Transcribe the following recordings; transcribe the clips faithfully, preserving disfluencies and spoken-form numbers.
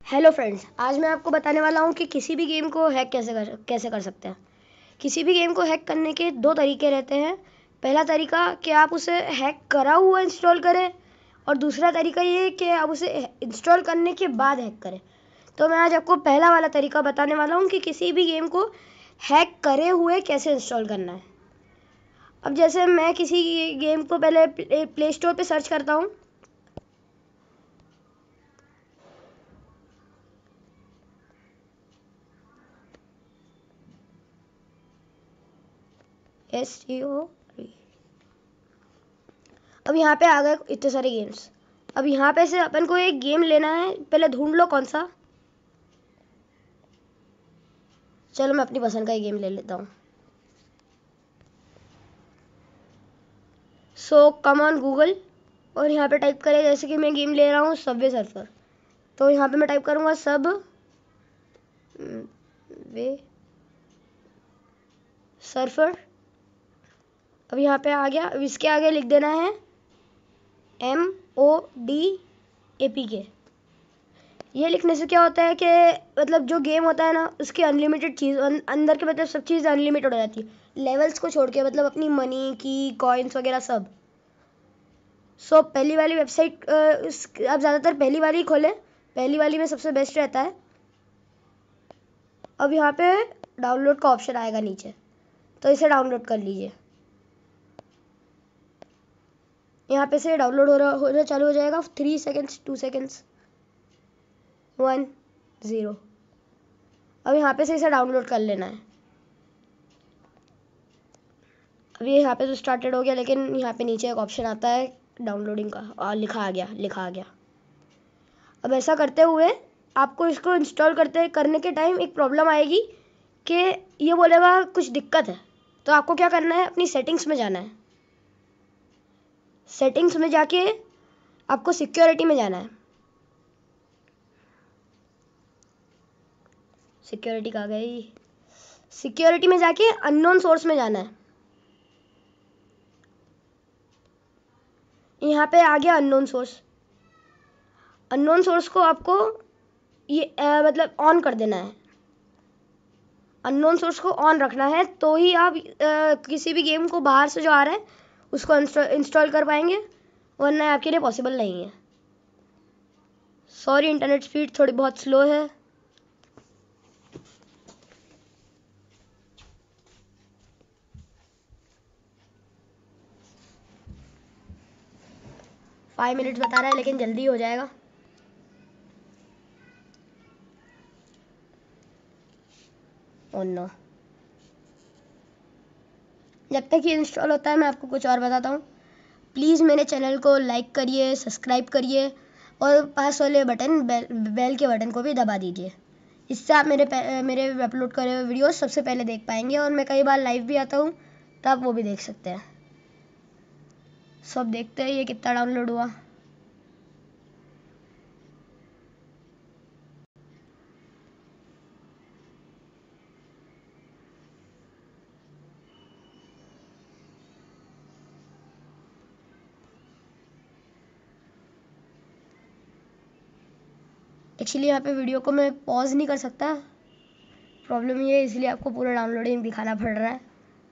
Hello friends, आज मैं आपको बताने वाला हूँ कि किसी भी गेम को हैक कैसे कर कैसे कर सकते हैं। किसी भी गेम को हैक करने के दो तरीके रहते हैं। पहला तरीका कि आप उसे हैक करा हुआ इंस्टॉल करें, और दूसरा तरीका ये है कि आप उसे इंस्टॉल करने के बाद हैक करें। तो मैं आज आपको पहला वाला तरीका बताने वाला हूँ कि किसी भी गेम को हैक करे हुए कैसे इंस्टॉल करना है। अब जैसे मैं किसी गेम को पहले प्ले स्टोर पर सर्च करता हूँ। एस टी ओ अब यहाँ पे आ गए इतने सारे गेम्स। अब यहाँ पे से अपन को एक गेम लेना है, पहले ढूंढ लो कौन सा। चलो मैं अपनी पसंद का ही गेम ले लेता हूँ। सो कम ऑन गूगल, और यहाँ पे टाइप करें, जैसे कि मैं गेम ले रहा हूँ सबवे सर्फर, तो यहाँ पे मैं टाइप करूँगा सब वे सर्फर। अब यहाँ पे आ गया। अब इसके आगे लिख देना है M O D A P K. ये लिखने से क्या होता है कि मतलब जो गेम होता है ना, उसकी अनलिमिटेड चीज़ अंदर के, मतलब सब चीज़ अनलिमिटेड हो जाती है, लेवल्स को छोड़ के, मतलब अपनी मनी की कॉइन्स वगैरह सब। सो so, पहली वाली वेबसाइट आप ज़्यादातर पहली वाली खोलें, पहली वाली में सबसे बेस्ट रहता है। अब यहाँ पे डाउनलोड का ऑप्शन आएगा नीचे, तो इसे डाउनलोड कर लीजिए। यहाँ पे से डाउनलोड हो रहा हो रहा चालू हो जाएगा। Three seconds, two seconds, one, zero. अब यहाँ पे से इसे डाउनलोड कर लेना है। अब ये यहाँ पे तो स्टार्टेड हो गया, लेकिन यहाँ पे नीचे एक ऑप्शन आता है डाउनलोडिंग का, और लिखा आ गया लिखा आ गया अब ऐसा करते हुए आपको इसको इंस्टॉल करते करने के टाइम एक प्रॉब्लम आएगी कि ये बोलेगा कुछ दिक्कत है। तो आपको क्या करना है, अपनी सेटिंग्स में जाना है। सेटिंग्स में जाके आपको सिक्योरिटी में जाना है। सिक्योरिटी कहाँ गई? सिक्योरिटी में जाके अननोन सोर्स में जाना है। यहाँ पे आ गया अननोन सोर्स। अननोन सोर्स को आपको ये आ, मतलब ऑन कर देना है। अननोन सोर्स को ऑन रखना है, तो ही आप आ, किसी भी गेम को बाहर से जो आ रहा है उसको इंस्टॉल कर पाएंगे, वरना आपके लिए पॉसिबल नहीं है। सॉरी, इंटरनेट स्पीड थोड़ी बहुत स्लो है। फाइव मिनट्स बता रहा है, लेकिन जल्दी हो जाएगा। Oh no. जब तक ये इंस्टॉल होता है मैं आपको कुछ और बताता हूँ। प्लीज़ मेरे चैनल को लाइक करिए, सब्सक्राइब करिए, और पास वाले बटन बेल, बेल के बटन को भी दबा दीजिए। इससे आप मेरे मेरे अपलोड करे हुए वीडियोस सबसे पहले देख पाएंगे, और मैं कई बार लाइव भी आता हूँ, तो आप वो भी देख सकते हैं। सब देखते हैं ये कितना डाउनलोड हुआ। एक्चुअली यहाँ पे वीडियो को मैं पॉज नहीं कर सकता, प्रॉब्लम ये है, इसलिए आपको पूरा डाउनलोडिंग दिखाना पड़ रहा है।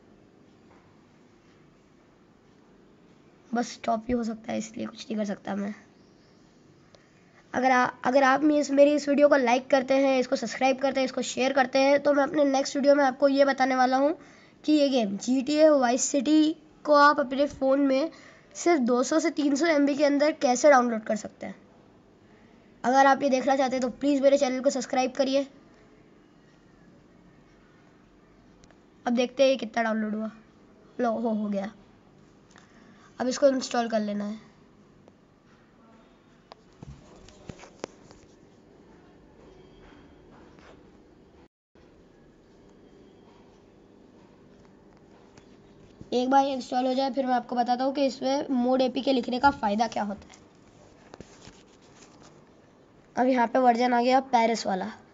बस स्टॉप ही हो सकता है, इसलिए कुछ नहीं कर सकता मैं। अगर आ, अगर आप इस मेरी इस वीडियो को लाइक करते हैं, इसको सब्सक्राइब करते हैं, इसको शेयर करते हैं, तो मैं अपने नेक्स्ट वीडियो में आपको ये बताने वाला हूँ कि ये game G T A Vice City को आप अपने फ़ोन में सिर्फ दो सौ से तीन सौ एम बी के अंदर कैसे डाउनलोड कर सकते हैं। अगर आप ये देखना चाहते हैं तो प्लीज़ मेरे चैनल को सब्सक्राइब करिए। अब देखते हैं कितना डाउनलोड हुआ। लो हो हो गया। अब इसको इंस्टॉल कर लेना है। एक बार इंस्टॉल हो जाए, फिर मैं आपको बताता हूँ कि इसमें मोड ए पी के लिखने का फ़ायदा क्या होता है। अब यहाँ पे वर्जन आ गया पेरिस वाला।